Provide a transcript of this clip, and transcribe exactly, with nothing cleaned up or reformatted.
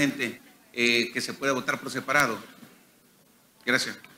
realmente eh, que se pueda votar por separado. Gracias.